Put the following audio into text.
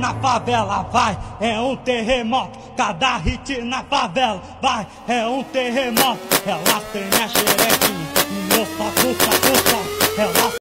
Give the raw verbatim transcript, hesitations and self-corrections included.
na favela, vai, é um terremoto. Cada hit na favela, vai, é um terremoto. Ela tem a xerequinha, moça, puta, puta, ela